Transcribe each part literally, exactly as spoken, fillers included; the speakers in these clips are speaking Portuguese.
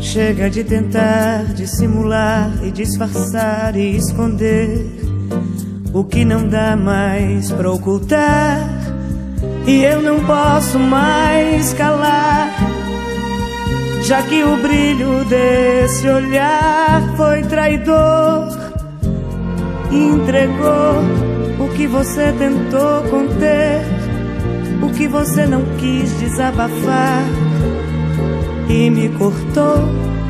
Chega de tentar dissimular e disfarçar e esconder o que não dá mais pra ocultar. E eu não posso mais calar, já que o brilho desse olhar foi traidor. Entregou o que você tentou conter, o que você não quis desabafar, e me cortou.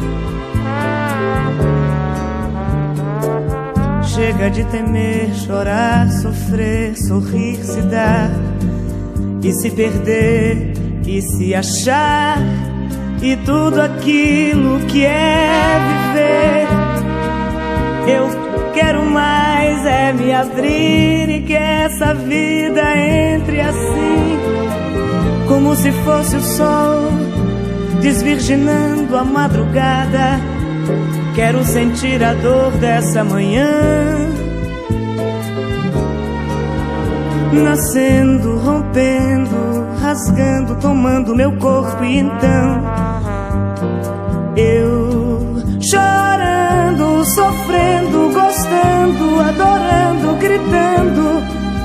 Chega de temer, chorar, sofrer, sorrir, se dar e se perder e se achar, e tudo aquilo que é viver. Eu quero mais é me abrir e que essa vida entre assim, como se fosse o sol desvirginando a madrugada. Quero sentir a dor dessa manhã nascendo, rompendo, rasgando, tomando meu corpo. E então eu chorando, sofrendo, gostando, adorando, gritando,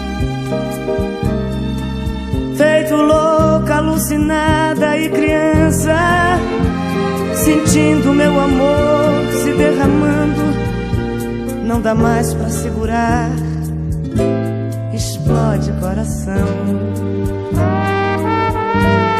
feito louca, alucinada e criança, sentindo meu amor se derramando. Não dá mais pra segurar, explode coração.